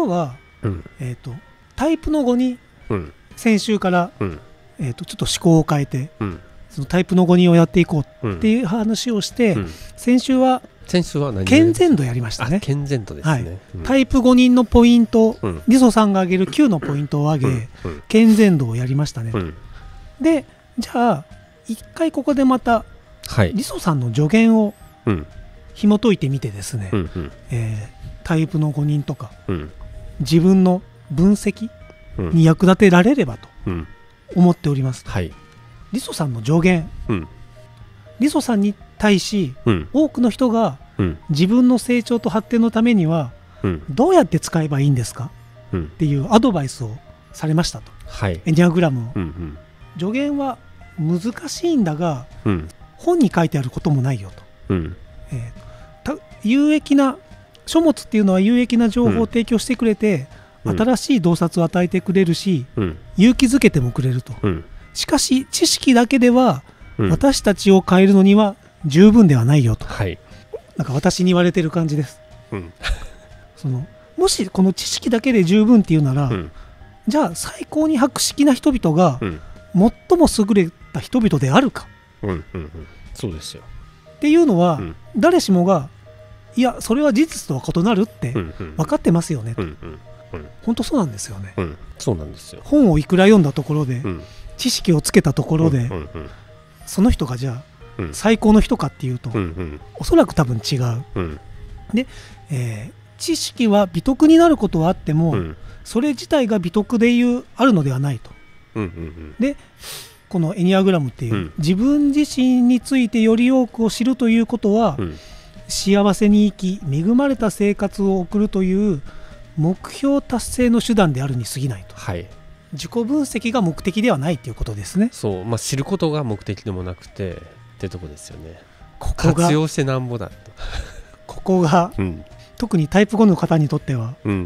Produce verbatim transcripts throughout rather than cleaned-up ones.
とは、 うん、 えーと、タイプの語に先週から、 うんえーと、ちょっと思考を変えて、 うん、 そのタイプの語にをやっていこうっていう話をして、 うん、 先週は先週は何健全度やりましたね。 健全度ですね、はい、 うん、タイプごにんのポイント、うん、リソさんが挙げるきゅうのポイントを挙げ、うんうん、健全度をやりましたね、うん、でじゃあ一回ここでまた、はい、リソさんの助言を紐解いてみてですね、うんうん、えー、タイプのごにんとか、うん、自分の分析に役立てられればと思っております、うん、はい、リソさんの助言、うん、リソさんに対し、うん、多くの人が、うん、自分の成長と発展のためには、うん、どうやって使えばいいんですか、うん、っていうアドバイスをされましたと、はい、エニアグラムを、うんうん、助言は難しいんだが、うん、本に書いてあることもないよと、うん、えー、有益な書物っていうのは有益な情報を提供してくれて、うん、新しい洞察を与えてくれるし、うん、勇気づけてもくれると、うん、しかし知識だけでは、うん、私たちを変えるのには十分ではないよと、はい、なんか私に言われてる感じです、うん、そのもしこの知識だけで十分っていうなら、うん、じゃあ最高に博識な人々が、うん、最も優れた人々であるか、うんうんうん、そうですよっていうのは、うん、誰しもがいやそれは事実とは異なるって分かってますよね、うんうんうん、本当そうなんですよね、うん、そうなんですよ。本をいくら読んだところで、うん、知識をつけたところで、うんうんうん、その人がじゃあ、うん、最高の人かっていうと、うんうん、おそらく多分違う、うん、で、えー、知識は美徳になることはあっても、うん、それ自体が美徳でいうあるのではないと、うんうんうん、でこのエニアグラムっていう、うん、自分自身についてより多くを知るということは、うん、幸せに生き恵まれた生活を送るという目標達成の手段であるに過ぎないと、はい、自己分析が目的ではないということですね。そう、まあ、知ることが目的でもなくてってとこですよね。ここが活用してなんぼだとここが、うん、特にタイプごの方にとっては、うんうん、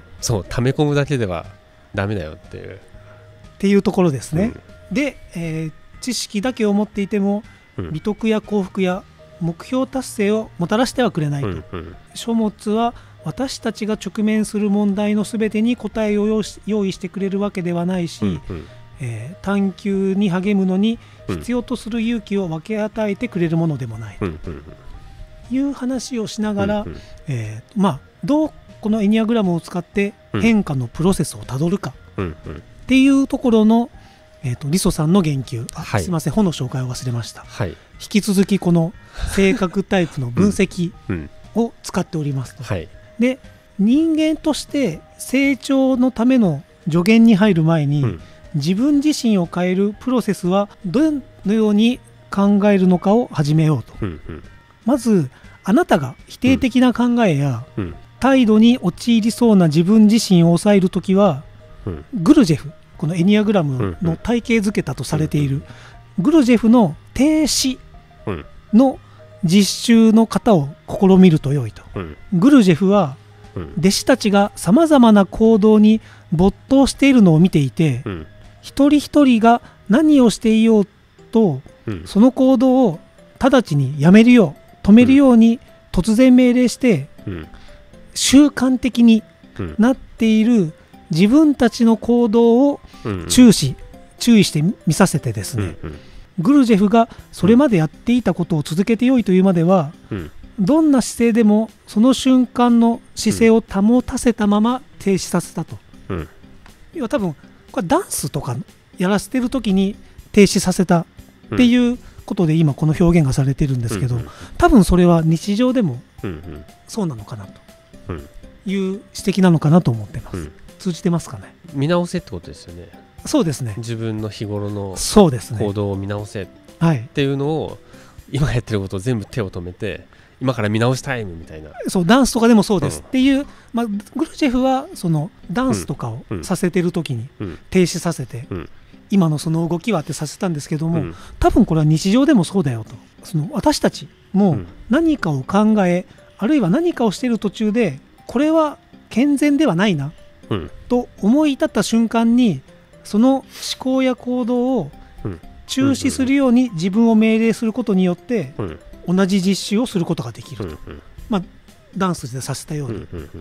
そう溜め込むだけではダメだよっていうっていうところですね、うん、で、えー、知識だけを持っていても、うん、美徳や幸福や目標達成をもたらしてはくれないと、うんうん、書物は私たちが直面する問題のすべてに答えを用意してくれるわけではないし、うんうん、えー、探求に励むのに必要とする勇気を分け与えてくれるものでもないという話をしながら、うんうん、えー、まあ、どうこのエニアグラムを使って変化のプロセスをたどるかっていうところの、えー、とリソさんの言及、あ、はい、すいません、本の紹介を忘れました、はい、引き続きこの性格タイプの分析を使っておりますと、はい、で人間として成長のための助言に入る前に、うん、自分自身を変えるプロセスはどのように考えるのかを始めようと、うんうん、まずあなたが否定的な考えや、うん、態度に陥りそうな自分自身を抑えるときは、うん、グルジェフ、このエニアグラムの体系づけたとされている、うんうん、グルジェフの停止の実習の方を試みると良いと、うん、グルジェフは弟子たちがさまざまな行動に没頭しているのを見ていて、うん、一人一人が何をしていようと、うん、その行動を直ちにやめるよう止めるように突然命令して、うん、習慣的になっている自分たちの行動を注視、うん、注意して見させてですね、うんうん、グルジェフがそれまでやっていたことを続けてよいというまでは、うん、どんな姿勢でもその瞬間の姿勢を保たせたまま停止させたと、うん、要は多分これダンスとかやらせてる時に停止させたっていうことで今この表現がされてるんですけど、うんうん、多分それは日常でもそうなのかなという指摘なのかなと思ってます、うん、通じてますかね。見直せってことですよね。そうですね、自分の日頃の行動を見直せっていうのを今やってることを全部手を止めて今から見直しタイムみたいな、そうダンスとかでもそうです、うん、っていう、まあ、グルジェフはそのダンスとかをさせてる時に停止させて、うんうん、今のその動きはってさせたんですけども、うん、多分これは日常でもそうだよと、その私たちも何かを考え、あるいは何かをしている途中でこれは健全ではないな、うん、と思い至った瞬間にその思考や行動を中止するように自分を命令することによって同じ実習をすることができると、まあ、ダンスでさせたように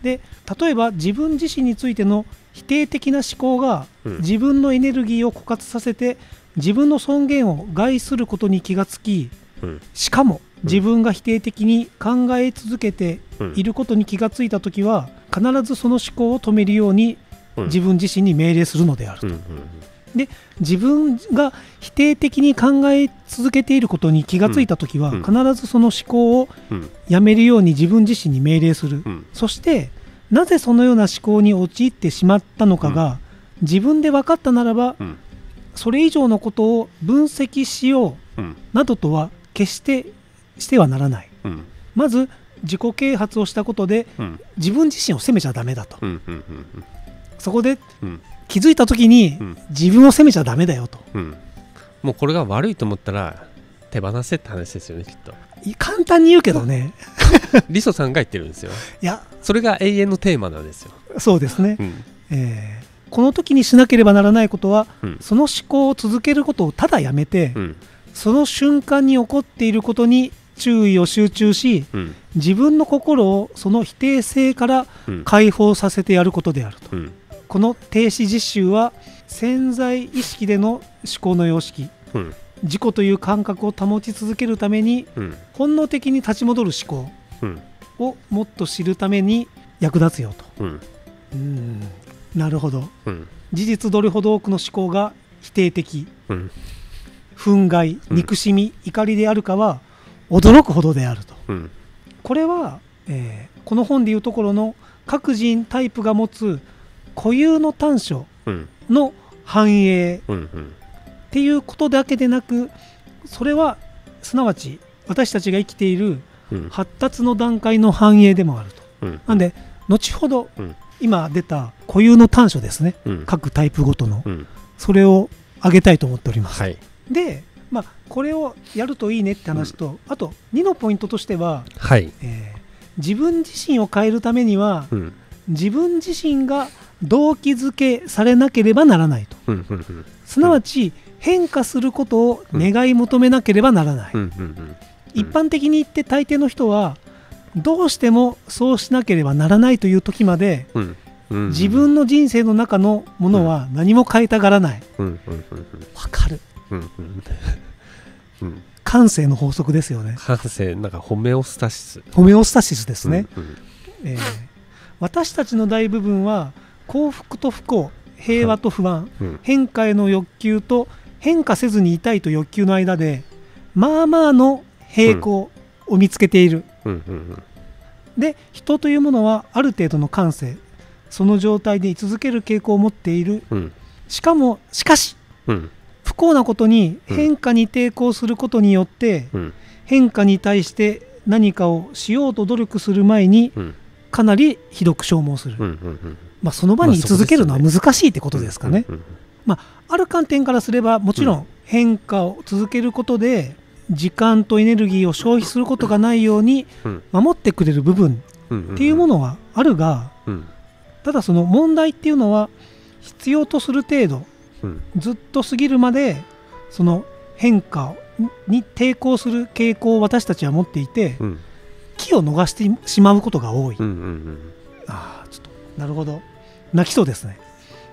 で例えば自分自身についての否定的な思考が自分のエネルギーを枯渇させて自分の尊厳を害することに気がつき、しかも自分が否定的に考え続けていることに気がついたときは必ずその思考を止めるように自分自身に命令するのであると。で自分が否定的に考え続けていることに気がついたときは必ずその思考をやめるように自分自身に命令する。そしてなぜそのような思考に陥ってしまったのかが自分で分かったならばそれ以上のことを分析しようなどとは決してしてはならない。まず自己啓発をしたことで自分自身を責めちゃダメだと。そこで気づいたときに自分を責めちゃダメだよと、うん、 もうこれが悪いと思ったら手放せって話ですよね、きっと。 簡単に言うけどねリソさんが言ってるんですよ。 いやそれが永遠のテーマなんですよ。 そうですね、うんえー、この時にしなければならないことは、うん、その思考を続けることをただやめて、うん、その瞬間に起こっていることに注意を集中し、うん、自分の心をその否定性から解放させてやることであると、うんこの停止実習は潜在意識での思考の様式、うん、自己という感覚を保ち続けるために、うん、本能的に立ち戻る思考をもっと知るために役立つよと、うん、うんなるほど、うん、事実どれほど多くの思考が否定的、うん、憤慨、憎しみ、うん、怒りであるかは驚くほどであると、うん、これは、えー、この本でいうところの各人タイプが持つ固有の短所の反映っていうことだけでなく、それはすなわち私たちが生きている発達の段階の反映でもあると。なんで後ほど今出た固有の短所ですね、各タイプごとのそれを挙げたいと思っております。はい、で、まあ、これをやるといいねって話と、あとにのポイントとしては、はいえー、自分自身を変えるためには、うん自分自身が動機づけされなければならないと、うんうんうん、すなわち変化することを願い求めなければならない、うんうんうん、一般的に言って大抵の人はどうしてもそうしなければならないという時まで、うんうんうん、自分の人生の中のものは何も変えたがらない。わ、うんうんうん、かる、うんうんうん、感性の法則ですよね。 感性なんかホメオスタシスホメオスタシスですね、うんうんえー私たちの大部分は幸福と不幸、平和と不安、うん、変化への欲求と変化せずにいたいと欲求の間でまあまあの平行を見つけている、うんうんうん、で人というものはある程度の感性その状態で居続ける傾向を持っている、うん、しかもしかし、うん、不幸なことに変化に抵抗することによって、うん、変化に対して何かをしようと努力する前に、うんかなりひどく消耗する、うんうんうんまあ、その場に居続けるのは難しいってことですかね。まあ、ある観点からすればもちろん変化を続けることで時間とエネルギーを消費することがないように守ってくれる部分っていうものはあるが、ただその問題っていうのは必要とする程度ずっと過ぎるまでその変化に抵抗する傾向を私たちは持っていて、機を逃してしまうことが多い、うんうんうん、ああちょっとなるほど泣きそうですね、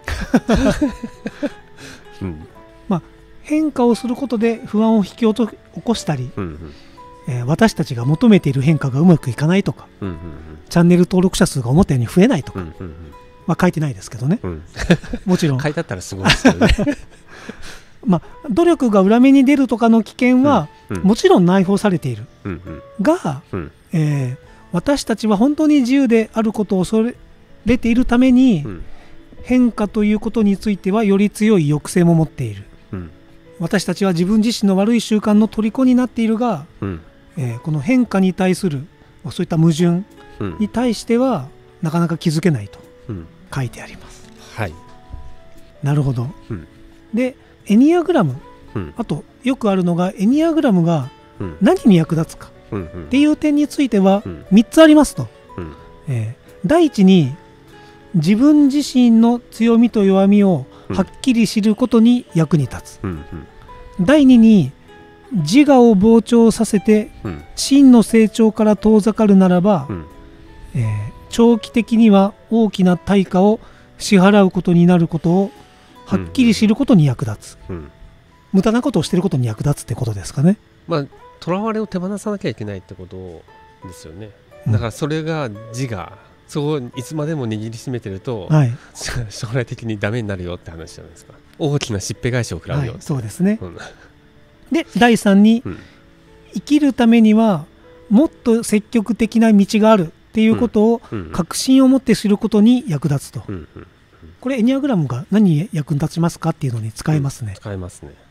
うんまあ、変化をすることで不安を引き起こしたり、うんうんえー、私たちが求めている変化がうまくいかないとか、うんうんうん、チャンネル登録者数が思ったように増えないとか、うんうんうんまあ、書いてないですけどね、うん、もちろん書いてあったらすごいですよねまあ、努力が裏目に出るとかの危険は、うんうん、もちろん内包されている、うんうん、が、うんえー、私たちは本当に自由であることを恐れているために、うん、変化ということについてはより強い抑制も持っている、うん、私たちは自分自身の悪い習慣の虜になっているが、うんえー、この変化に対するそういった矛盾に対しては、うん、なかなか気づけないと書いてあります、うん、はいなるほど、うん、でエニアグラム、うん、あとよくあるのがエニアグラムが何に役立つかっていう点についてはみっつありますと、うんえー、第一に自分自身の強みと弱みをはっきり知ることに役に立つ、うんうん、第二に自我を膨張させて真の成長から遠ざかるならば、うんえー、 長期的には大きな対価を支払うことになることをはっきり知ることに役立つ、うんうん、無駄なことをしていることに役立つってことですかね。 まあとらわれを手放さなきゃいけないってことですよね。だからそれが自我、そういつまでも握りしめてると、はい、将来的にダメになるよって話じゃないですか。大きなしっぺ返しを食らうよ、はい、 そうですね、うん、でだいさんに、うん、生きるためにはもっと積極的な道があるっていうことを確信を持って知ることに役立つと、うんうんうん、これエニアグラムが何に役に立ちますかっていうのに使えますね、 うん、使えますね。